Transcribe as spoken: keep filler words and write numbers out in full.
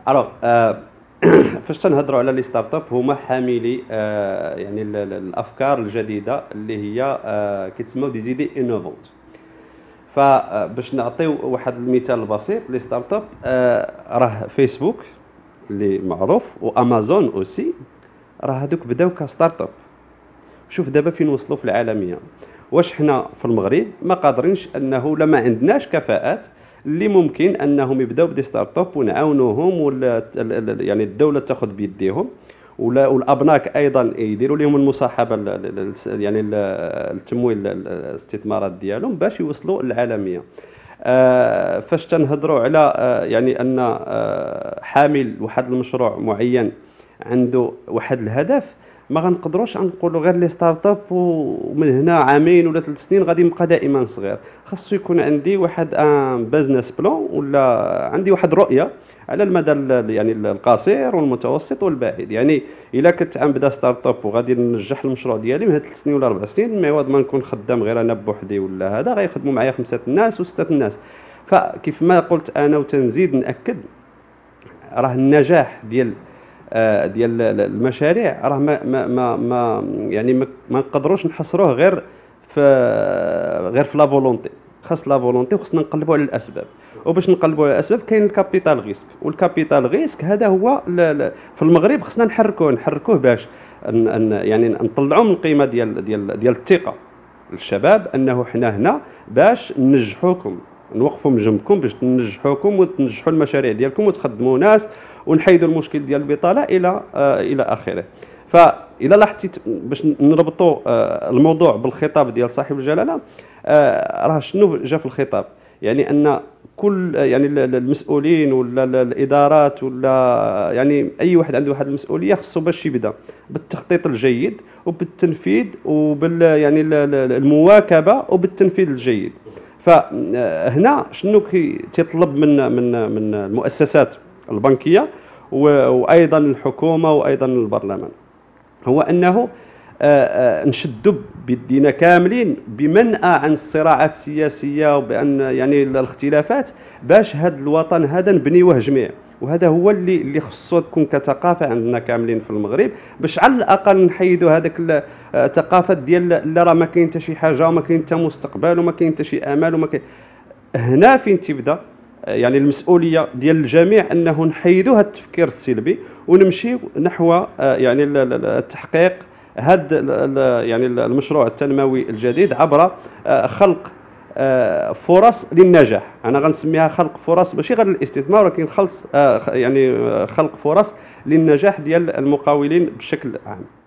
الوغ فاش تنهضروا على لي ستارت اب هما حاملي آه، يعني ال- ال- الافكار الجديده اللي هي آه، كيتسموا دي زيدي انوفونت. فباش نعطيو واحد المثال بسيط، لي ستارت اب آه، راه فيسبوك اللي معروف وامازون اوسي، راه هذوك بداو كستارت اب. شوف دابا فين وصلوا في العالميه. واش حنا في المغرب ما قادرينش انه، ولا ما عندناش كفاءات اللي ممكن انهم يبداو بدي ستارت اب ونعاونوهم، ولا ت- ال- ال- يعني الدوله تاخذ بيديهم، ولا والابناك ايضا يديروا لهم المصاحبه ال- ال- ال- يعني ال- التمويل ال- الاستثمارات ديالهم باش يوصلوا للعالميه. آه، فاش تنهضروا على آه، يعني ان آه، حامل واحد المشروع معين عنده واحد الهدف، ما غنقدروش نقولوا غير لي ستارت اب ومن هنا عامين ولا ثلاث سنين غادي يبقى دائما صغير. خاصو يكون عندي واحد ان بزنس بلان، ولا عندي واحد رؤيه على المدى ال- يعني القصير والمتوسط والبعيد. يعني الا كنت عم بدا ستارت اب وغادي ننجح المشروع ديالي من هاد ثلاث سنين ولا اربع سنين، معوض ما نكون خدام غير انا بوحدي ولا هذا، غيخدموا معايا خمسه الناس وسته الناس. فكيف ما قلت انا وتنزيد ناكد، راه النجاح ديال آه، ديال المشاريع راه ما ما ما, ما يعني ما ما نقدروش نحصروه غير في غير في لا فولونتي. خاص لا فولونتي، وخصنا نقلبوا على الاسباب. وباش نقلبوا على الاسباب كاين الكابيتال ريسك، والكابيتال ريسك هذا هو ل- ل- في المغرب خصنا نحركوه نحركوه باش ن- ن- يعني نطلعوا من القيمه ديال ديال ديال الثقه للشباب، انه حنا هنا باش ننجحوكم، نوقفوا من جنبكم باش ننجحوكم وتنجحوا المشاريع ديالكم وتخدموا ناس، ونحيدوا المشكل ديال البطاله الى آه الى اخره. فإذا لاحظتي باش نربطوا آه الموضوع بالخطاب ديال صاحب الجلاله، آه راه شنو جا في الخطاب؟ يعني ان كل يعني ال- ال- المسؤولين ولا ال- الادارات، ولا يعني اي واحد عنده واحد المسؤوليه، خصو باش يبدا بالتخطيط الجيد وبالتنفيذ وبال يعني ال- ال- المواكبه وبالتنفيذ الجيد. فهنا شنو كي تطلب من من من المؤسسات البنكيه و- وايضا الحكومه وايضا البرلمان، هو انه آه، آه، نشدوا بيدينا كاملين بمنأى عن الصراعات السياسيه، وبان يعني الاختلافات، باش هذا الوطن هذا نبنيوه جميع. وهذا هو اللي اللي خصو تكون كثقافه عندنا كاملين في المغرب، باش على الاقل نحيدوا هذاك ال- آه، الثقافه ديال لا راه ما كاين حتى شي حاجه وما كاين حتى مستقبل وما كاين حتى شي امل وما كاين. هنا فين تبدا يعني المسؤوليه ديال الجميع، انه نحيدوا هذا التفكير السلبي ونمشي نحو آه، يعني ال- ال- التحقيق هذا يعني المشروع التنموي الجديد عبر آه، خلق آه، فرص للنجاح. انا غنسميها خلق فرص ماشي غير للاستثمار، ولكن خلص آه، يعني آه، خلق فرص للنجاح ديال المقاولين بشكل عام.